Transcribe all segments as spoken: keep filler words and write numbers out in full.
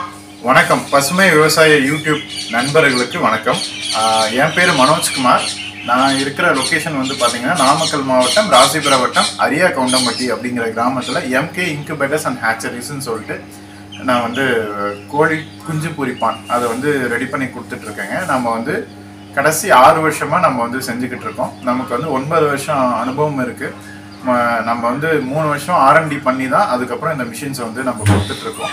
வணக்கம் பசுமை விவசாய யூடியூப் நண்பர்களுக்கு வணக்கம். என் பேர் மனோஜ்குமார். நான் இருக்கிற லொக்கேஷன் வந்து பார்த்தீங்கன்னா நாமக்கல் மாவட்டம் ராசிபுரம் வட்டம் அரியா கவுண்டம்பட்டி அப்படிங்கிற கிராமத்தில் எம்கே இன்குபேட்டர்ஸ் அண்ட் ஹேச்சரிஸ்ன்னு சொல்லிட்டு நான் வந்து கோழி குஞ்சு பொரிப்பான் அதை வந்து ரெடி பண்ணி கொடுத்துட்ருக்கேங்க. நம்ம வந்து கடைசி ஆறு வருஷமாக நம்ம வந்து செஞ்சுக்கிட்டு இருக்கோம். நமக்கு வந்து ஒன்பது வருஷம் அனுபவம் இருக்குது. நம்ம வந்து மூணு வருஷம் ஆர்என்டி பண்ணி தான் அதுக்கப்புறம் இந்த மிஷின்ஸை வந்து நம்ம கொடுத்துட்ருக்கோம்.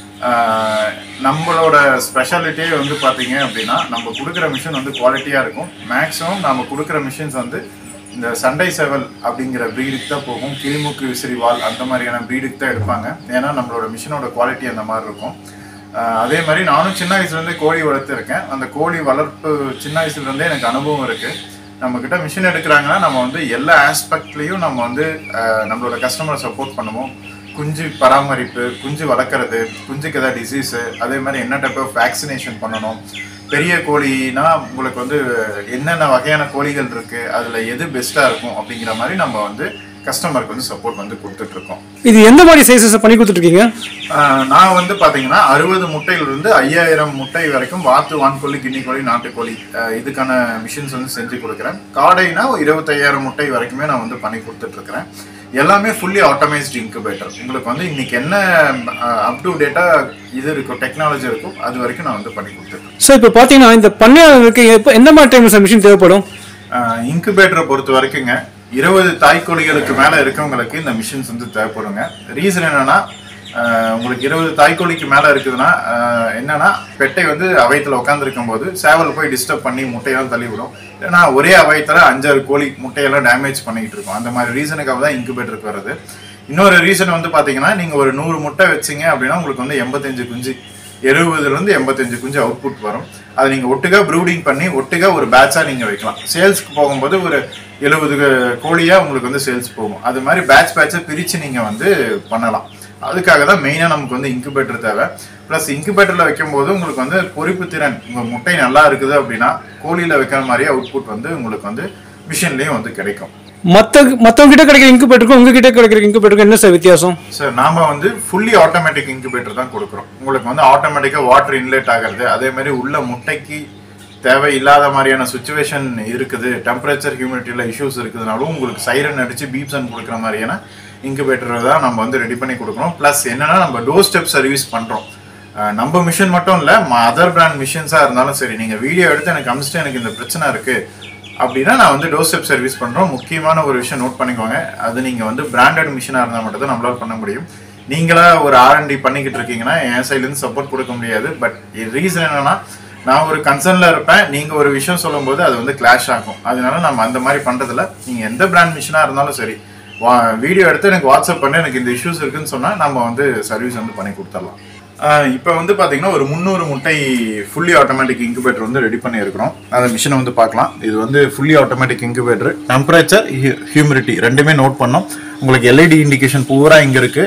நம்மளோட ஸ்பெஷாலிட்டியே வந்து பார்த்தீங்க அப்படின்னா நம்ம கொடுக்குற மிஷின் வந்து குவாலிட்டியாக இருக்கும். மேக்ஸிமம் நம்ம கொடுக்குற மிஷின்ஸ் வந்து இந்த சண்டை செவல் அப்படிங்கிற ப்ரீடுக்கு தான் போகும். கிளிமுக்கு விசிறிவால் அந்த மாதிரியான ப்ரீடுக்கு தான் எடுப்பாங்க. ஏன்னா நம்மளோட மிஷினோட குவாலிட்டி அந்த மாதிரி இருக்கும். அதே மாதிரி நானும் சின்ன வயசுலேருந்தே கோழி வளர்த்துருக்கேன். அந்த கோழி வளர்ப்பு சின்ன வயசுலேருந்தே எனக்கு அனுபவம் இருக்குது. நம்மக்கிட்ட மிஷின் எடுக்கிறாங்கன்னா நம்ம வந்து எல்லா ஆஸ்பெக்ட்லேயும் நம்ம வந்து நம்மளோட கஸ்டமரை சப்போர்ட் பண்ணுவோம். குஞ்சு பராமரிப்பு, குஞ்சு வளர்க்குறது, குஞ்சுக்கு ஏதாவது டிசீஸு, அதே மாதிரி என்ன டைப் ஆஃப் வேக்சினேஷன் பண்ணணும், பெரிய கோழினா உங்களுக்கு வந்து என்னென்ன வகையான கோழிகள் இருக்குது, அதில் எது பெஸ்ட்டாக இருக்கும் அப்படிங்கிற மாதிரி நம்ம வந்து கஸ்டமருக்கு வந்து சப்போர்ட் வந்து கொடுத்துட்ருக்கோம். இது எந்த மாதிரி சைஸஸ் பண்ணி கொடுத்துட்ருக்கீங்க? நான் வந்து பார்த்தீங்கன்னா அறுபது முட்டையிலிருந்து ஐயாயிரம் முட்டை வரைக்கும் வாத்து, வான்கோழி, கிண்ணி கோழி, நாட்டுக்கோழி இதுக்கான மிஷின்ஸ் வந்து செஞ்சு கொடுக்குறேன். காடைனா இருபத்தையாயிரம் முட்டை வரைக்குமே நான் வந்து பண்ணி கொடுத்துட்ருக்குறேன். எல்லாமே ஃபுல்லி ஆட்டோமைஸ்டு இன்குபேட்டர். உங்களுக்கு வந்து இன்னைக்கு என்ன அப் டு டேட்டா இது இருக்கும், டெக்னாலஜி இருக்கும், அது வரைக்கும் நான் வந்து பண்ணி கொடுத்துருக்கேன். ஸோ இப்போ பார்த்தீங்கன்னா இந்த பண்ணையாளருக்கு எப்போ எந்த மாதிரி டைம் மிஷின் தேவைப்படும்? இன்குபேட்டரை பொறுத்த வரைக்குங்க இருபது தாய்க்கோழிகளுக்கு மேலே இருக்கவங்களுக்கு இந்த மிஷின்ஸ் வந்து தேவைப்படுங்க. ரீசன் என்னன்னா, உங்களுக்கு இருபது தாய்க்கோழிக்கு மேலே இருக்குதுன்னா என்னன்னா, பெட்டை வந்து அவையத்தில் உட்காந்துருக்கும் போது சேவல் போய் டிஸ்டர்ப் பண்ணி முட்டையெல்லாம் தள்ளிவிடும். ஏன்னா ஒரே அவையத்தில் அஞ்சாறு கோழி முட்டையெல்லாம் டேமேஜ் பண்ணிக்கிட்டு இருக்கும். அந்த மாதிரி ரீசனுக்காக தான் இன்குபேட்டருக்கு வருது. இன்னொரு ரீசன் வந்து பார்த்தீங்கன்னா, நீங்கள் ஒரு நூறு முட்டை வச்சிங்க அப்படின்னா உங்களுக்கு வந்து எண்பத்தஞ்சு குஞ்சு, எழுபதுலேருந்து எண்பத்தஞ்சு குஞ்சு அவுட்புட் வரும். அதை நீங்கள் ஒட்டுக்கா ப்ரூடிங் பண்ணி ஒட்டுக்கா ஒரு பேட்சாக நீங்கள் வைக்கலாம். சேல்ஸ்க்கு போகும்போது ஒரு எழுபது கோழியாக உங்களுக்கு வந்து சேல்ஸ் போகும். அது மாதிரி பேட்ச் பேட்சை பிரித்து நீங்கள் வந்து பண்ணலாம். அதுக்காக தான் மெயினாக நமக்கு வந்து இன்குபேட்டர் தேவை. ப்ளஸ் இன்குபேட்டரில் வைக்கும்போது உங்களுக்கு வந்து பொரிப்பு திறன், உங்கள் முட்டை நல்லா இருக்குது அப்படின்னா கோழியில் வைக்கிற மாதிரியே அவுட்புட் வந்து உங்களுக்கு வந்து மிஷின்லேயும் வந்து கிடைக்கும். மற்ற மற்றவங்க கிட்ட கிடைக்கிற இன்குபேட்டருக்கும் உங்ககிட்ட கிடைக்கிற இன்குபேட்டருக்கும் என்ன சார் வித்தியாசம்? சார் நாம வந்து ஃபுல்லி ஆட்டோமேட்டிக் இன்குபேட்டர் தான் கொடுக்குறோம். உங்களுக்கு வந்து ஆட்டோமேட்டிக்காக வாட்டர் இன்லெட் ஆகிறது, அதே மாதிரி உள்ள முட்டைக்கு தேவை இல்லாத மாதிரியான சுச்சுவேஷன் இருக்குது, டெம்பரேச்சர் ஹியூமிடிட்டியில் இஷ்யூஸ் இருக்குதுனாலும் உங்களுக்கு சைரன் அடித்து பீப்சன் கொடுக்குற மாதிரியான இன்குபேட்டர் தான் நம்ம வந்து ரெடி பண்ணி கொடுக்குறோம். ப்ளஸ் என்னென்னா நம்ம டோர் ஸ்டெப் சர்வீஸ் பண்ணுறோம். நம்ம மிஷின் மட்டும் இல்லை, அதர் பிராண்ட் மிஷின்ஸாக இருந்தாலும் சரி, நீங்கள் வீடியோ எடுத்து எனக்கு அனுப்பிச்சிட்டு எனக்கு இந்த பிரச்சனை இருக்குது அப்படின்னா நான் வந்து டோர் ஸ்டெப் சர்வீஸ் பண்ணுறோம். முக்கியமான ஒரு விஷயம் நோட் பண்ணிக்கோங்க, அது நீங்கள் வந்து பிராண்டட் மிஷினாக இருந்தால் மட்டும் தான் நம்மளால் பண்ண முடியும். நீங்களா ஒரு ஆர்என்டி பண்ணிக்கிட்டு இருக்கீங்கன்னா என் சைட்லேருந்து சப்போர்ட் கொடுக்க முடியாது. பட் ரீசன் என்னென்னா, நான் ஒரு கன்சர்னில் இருப்பேன், நீங்கள் ஒரு விஷயம் சொல்லும்போது அது வந்து கிளாஷ் ஆகும். அதனால நம்ம அந்த மாதிரி பண்ணுறதில்ல. நீங்கள் எந்த பிராண்ட் மிஷினாக இருந்தாலும் சரி, வா வீடியோ எடுத்து எனக்கு வாட்ஸ்அப் பண்ணி எனக்கு இந்த இஷ்யூஸ் இருக்குன்னு சொன்னால் நம்ம வந்து சர்வீஸ் வந்து பண்ணி கொடுத்துடலாம். இப்போ வந்து பார்த்தீங்கன்னா ஒரு முந்நூறு முட்டை ஃபுல்லி ஆட்டோமேட்டிக் இன்குபேட்டர் வந்து ரெடி பண்ணி இருக்கிறோம். அந்த மிஷினை வந்து பார்க்கலாம். இது வந்து fully automatic incubator. Temperature, humidity ரெண்டுமே நோட் பண்ணோம். உங்களுக்கு எல்இடி இண்டிகேஷன் பூரா இங்கே இருக்குது.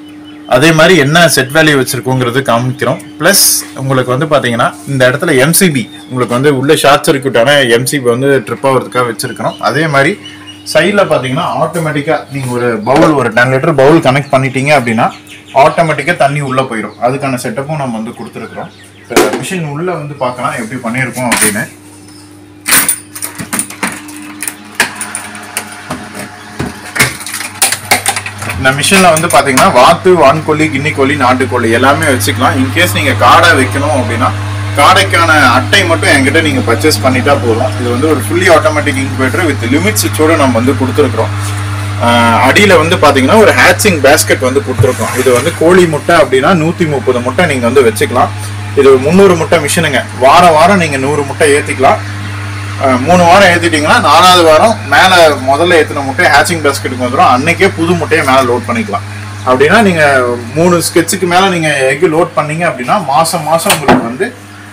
அதே மாதிரி என்ன செட் வேல்யூ வச்சுருக்கோங்கிறது காமிக்கிறோம். ப்ளஸ் உங்களுக்கு வந்து பார்த்தீங்கன்னா இந்த இடத்துல எம்சிபி, உங்களுக்கு வந்து உள்ள ஷார்ட் சர்க்யூட்டான எம்சிபி வந்து ட்ரிப் ஆகிறதுக்காக வச்சுருக்கிறோம். அதே மாதிரி சைடில் பார்த்தீங்கன்னா ஆட்டோமேட்டிக்காக நீங்கள் ஒரு பவுல், ஒரு டென் லிட்டர் பவுல் கனெக்ட் பண்ணிட்டீங்க அப்படின்னா ஆட்டோமேட்டிக்காக தண்ணி உள்ளே போயிடும். அதுக்கான செட்டப்பும் நம்ம வந்து கொடுத்துருக்குறோம். இப்போ மிஷின் உள்ளே வந்து பார்க்கலாம் எப்படி பண்ணியிருக்கோம் அப்படின்னு. இந்த மிஷினில் வந்து பார்த்தீங்கன்னா வாத்து, வான்கோழி, கிண்ணி கோழி, நாட்டுக்கோழி எல்லாமே வச்சுக்கலாம். இன்கேஸ் நீங்கள் காடை வைக்கணும் அப்படின்னா காடைக்கான அட்டை மட்டும் என்கிட்ட நீங்கள் பர்ச்சேஸ் பண்ணிட்டா போதும். இது வந்து ஒரு fully automatic incubator with limit சுவிட்சோடு நம்ம வந்து கொடுத்துருக்குறோம். அடியில் வந்து பார்த்தீங்கன்னா ஒரு ஹேட்சிங் பேஸ்கெட் வந்து கொடுத்துருக்கோம். இது வந்து கோழி முட்டை அப்படின்னா நூற்றி முப்பது முட்டை நீங்கள் வந்து வச்சுக்கலாம். இது முந்நூறு முட்டை மிஷினுங்க. வாரம் வாரம் நீங்கள் நூறு முட்டை ஏற்றிக்கலாம். மூணு வாரம் ஏற்றிட்டிங்கன்னா நாலாவது வாரம் மேலே முதல்ல ஏற்றின முட்டை ஹேட்சிங் பேஸ்கெட்டுக்கு வந்துடும். அன்றைக்கே புது முட்டையை மேலே லோட் பண்ணிக்கலாம். அப்படின்னா நீங்கள் மூணு ஸ்கெட்சுக்கு மேலே நீங்கள் எக்கு லோட் பண்ணீங்க அப்படின்னா மாதம் மாதம் உங்களுக்கு வந்து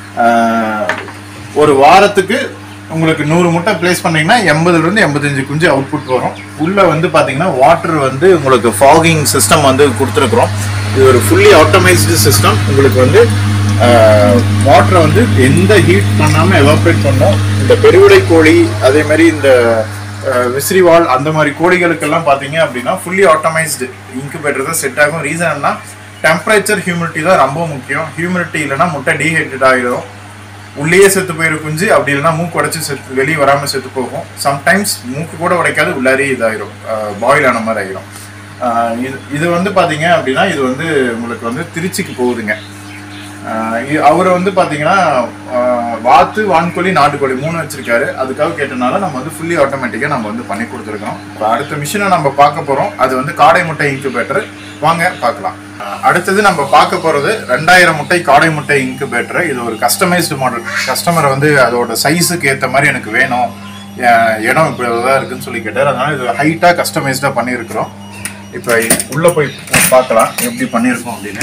ஒரு வாரத்துக்கு உங்களுக்கு நூறு முட்டை பிளேஸ் பண்ணீங்கன்னா எண்பதுலேருந்து எண்பத்தஞ்சு குஞ்சு அவுட்புட் வரும். உள்ளே வந்து பார்த்தீங்கன்னா வாட்டர் வந்து உங்களுக்கு ஃபாகிங் சிஸ்டம் வந்து கொடுத்துருக்குறோம். இது ஒரு ஃபுல்லி ஆட்டோமைஸ்டு சிஸ்டம். உங்களுக்கு வந்து வாட்டரை வந்து எந்த ஹீட் பண்ணாமல் எவாப்ரேட் பண்ணோம். இந்த பெருவிடை கோழி, அதே மாதிரி இந்த விசிறிவால் அந்த மாதிரி கோழிகளுக்கெல்லாம் பார்த்தீங்க அப்படின்னா ஃபுல்லி ஆட்டோமைஸ்டு இன்குபேட்டர் தான் செட் ஆகும். ரீசன்னா டெம்பரேச்சர் ஹியூமிடிட்டி தான் ரொம்ப முக்கியம். ஹியூமிடிட்டி இல்லைன்னா முட்டை டீஹைட்ரேட் ஆகிடும், உள்ளேயே செத்து போயிடும் குஞ்சு. அப்படி இல்லைன்னா மூக்கு உடைச்சி செத்து வெளியே வராமல் செத்து போகும். சம்டைம்ஸ் மூக்கு கூட உடைக்காது, உள்ளாரே இதாகிடும், பாயில் ஆன மாதிரி ஆகிடும். இது இது வந்து பார்த்தீங்க அப்படின்னா இது வந்து உங்களுக்கு வந்து திருச்சிக்கு போகுதுங்க. அவர் வந்து பார்த்தீங்கன்னா வாத்து, வான்கோழி, நாட்டுக்கோழி மூணு வச்சிருக்காரு. அதுக்காக கேட்டனால நம்ம வந்து ஃபுல்லி ஆட்டோமேட்டிக்காக நம்ம வந்து பண்ணி கொடுத்துருக்கோம். இப்போ அடுத்த மிஷினை நம்ம பார்க்க போகிறோம். அது வந்து காடை முட்டை இன்குபேட்டர். வாங்க பார்க்கலாம். அடுத்தது நம்ம பார்க்க போகிறது ரெண்டாயிரம் முட்டை காடை முட்டை இன்குபேட்டர். இது ஒரு கஸ்டமைஸ்டு மாடல். கஸ்டமர் வந்து அதோட சைஸுக்கு ஏற்ற மாதிரி எனக்கு வேணும், இடம் இப்படி தான் இருக்குன்னு சொல்லி கேட்டார். அதனால இது ஹைட்டாக கஸ்டமைஸ்டாக பண்ணியிருக்கிறோம். இப்போ உள்ளே போய் பார்க்கலாம் எப்படி பண்ணியிருக்கோம் அப்படின்னு.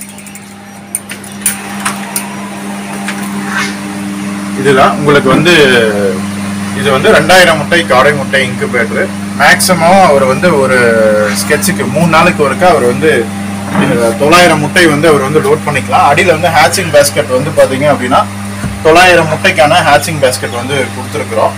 இதுதான் உங்களுக்கு வந்து இது வந்து ரெண்டாயிரம் முட்டை காடை முட்டை இன்குபேட்டர். மேக்ஸிமம் அவர் வந்து ஒரு ஸ்கெட்சுக்கு மூணு நாளுக்கு ஒருக்கா அவர் வந்து தொள்ளாயிரம் முட்டை வந்து அவர் வந்து லோட் பண்ணிக்கலாம். அடியில் வந்து ஹேச்சிங் பேஸ்கெட் வந்து பார்த்தீங்க அப்படின்னா தொள்ளாயிரம் முட்டைக்கான ஹேச்சிங் பேஸ்கெட் வந்து கொடுத்துருக்குறோம்.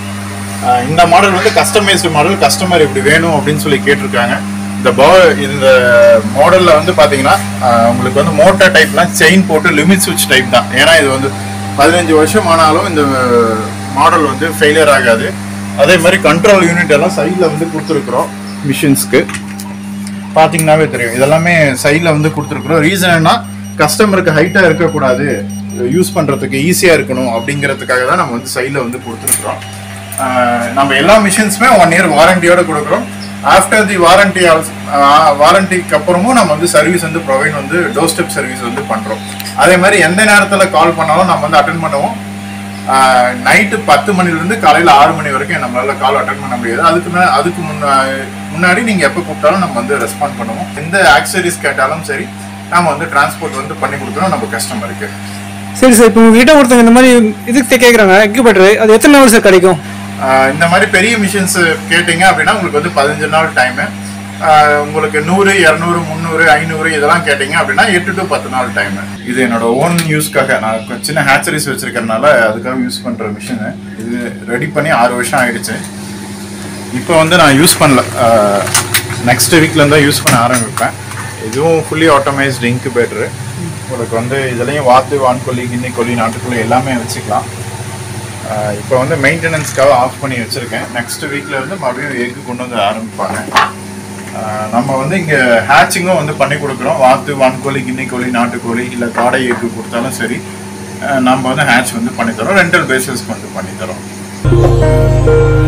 இந்த மாடல் வந்து கஸ்டமைஸ்டு மாடல். கஸ்டமர் இப்படி வேணும் அப்படின்னு சொல்லி கேட்டிருக்காங்க. இந்த பா இந்த மாடலில் வந்து பார்த்தீங்கன்னா உங்களுக்கு வந்து மோட்டார் டைப்லாம் செயின் போட்டு லிமிட் சுவிட்ச் டைப் தான். ஏன்னா இது வந்து பதினஞ்சு வருஷம் ஆனாலும் இந்த மாடல் வந்து ஃபெயிலியர் ஆகாது. அதே மாதிரி கண்ட்ரோல் யூனிட் எல்லாம் சைடில் வந்து கொடுத்துருக்குறோம். மிஷின்ஸ்க்கு பார்த்தீங்கன்னாவே தெரியும், இதெல்லாமே சைடில் வந்து கொடுத்துருக்குறோம். ரீசன் என்ன, கஸ்டமருக்கு ஹைட்டாக இருக்கக்கூடாது, யூஸ் பண்ணுறதுக்கு ஈஸியாக இருக்கணும் அப்படிங்கிறதுக்காக தான் நம்ம வந்து சைடில் வந்து கொடுத்துருக்குறோம். நம்ம எல்லா மிஷின்ஸுமே ஒன் இயர் வாரண்டியோடு கொடுக்குறோம். ஆஃப்டர் தி வாரண்டி வாரண்டிக்கு அப்புறமும் நம்ம வந்து சர்வீஸ் வந்து ப்ரொவைட் வந்து டோர் ஸ்டெப் சர்வீஸ் வந்து பண்ணுறோம். அதே மாதிரி எந்த நேரத்தில் கால் பண்ணாலும் நம்ம வந்து அட்டன் பண்ணுவோம். நைட்டு பத்து மணிலேருந்து காலையில் ஆறு மணி வரைக்கும் நம்மளால கால் அட்டன் பண்ண முடியாது. அதுக்கு மே அதுக்கு முன்னா முன்னாடி நீங்கள் எப்போ கூப்பிட்டாலும் நம்ம வந்து ரெஸ்பாண்ட் பண்ணுவோம். எந்த ஆக்சரிஸ் கேட்டாலும் சரி நம்ம வந்து டிரான்ஸ்போர்ட் வந்து பண்ணி கொடுக்குறோம் நம்ம கஸ்டமருக்கு. சரி சார், இப்போ உங்ககிட்ட ஒருத்தவங்க இந்த மாதிரி இதுக்கு கேட்குறாங்க இன்குபேட்டர், அது எத்தனை நாள் சார் கிடைக்கும்? இந்த மாதிரி பெரிய மிஷின்ஸ் கேட்டிங்க அப்படின்னா உங்களுக்கு வந்து பதினஞ்சு நாள் டைமு. உங்களுக்கு நூறு, இரநூறு, முந்நூறு, ஐநூறு இதெல்லாம் கேட்டிங்க அப்படின்னா எட்டு டு பத்து நாள் டைமு. இது என்னோட ஓன் யூஸ்க்காக நான் சின்ன ஹேச்சரிஸ் வச்சுருக்கறனால அதுக்காக யூஸ் பண்ணுற மிஷினு. இது ரெடி பண்ணி ஆறு வருஷம் ஆகிடுச்சு. இப்போ வந்து நான் யூஸ் பண்ணல, நெக்ஸ்ட் வீக்லேருந்து தான் யூஸ் பண்ண ஆரம்பிப்பேன். இதுவும் ஃபுல்லி ஆட்டோமைஸ்டு இன்குபேட்டரு. உங்களுக்கு வந்து இதுலேயும் வாத்து, வான்கோழி, கின்னி கோழி, நாட்டுக்கோழி எல்லாமே வச்சுக்கலாம். இப்போ வந்து மெயின்டெனன்ஸ்க்காக ஆஃப் பண்ணி வச்சுருக்கேன். நெக்ஸ்ட் வீக்கில் இருந்து மறுபடியும் எக்கு கொண்டு வந்து ஆரம்பிப்பாங்க. நம்ம வந்து இங்கே ஹேச்சிங்கும் வந்து பண்ணி கொடுக்குறோம். வாத்து, வான்கோழி, கின்னி கோழி, நாட்டுக்கோழி இல்லை காடை எக்கு கொடுத்தாலும் சரி நம்ம வந்து ஹேட்ச் வந்து பண்ணித்தரோம். ரெண்டல் பேசிஸ்க்கு வந்து பண்ணித்தரோம்.